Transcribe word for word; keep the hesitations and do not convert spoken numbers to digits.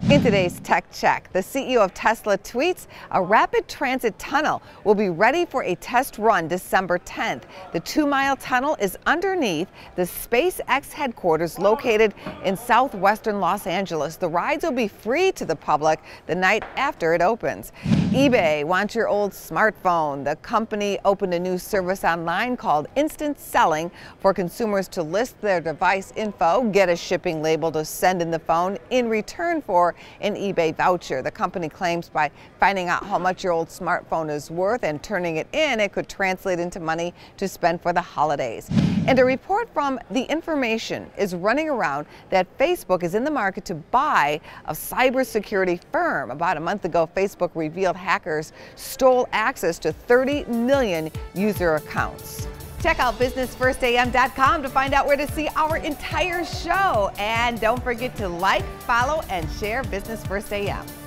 In today's Tech Check, the C E O of Tesla tweets a rapid transit tunnel will be ready for a test run December tenth. The two-mile tunnel is underneath the SpaceX headquarters located in southwestern Los Angeles. The rides will be free to the public the night after it opens. eBay wants your old smartphone. The company opened a new service online called Instant Selling for consumers to list their device info, get a shipping label to send in the phone in return for an eBay voucher. The company claims by finding out how much your old smartphone is worth and turning it in, it could translate into money to spend for the holidays. And a report from The Information is running around that Facebook is in the market to buy a cybersecurity firm. About a month ago, Facebook revealed hackers stole access to thirty million user accounts. Check out business first A M dot com to find out where to see our entire show. And don't forget to like, follow, and share Business First A M.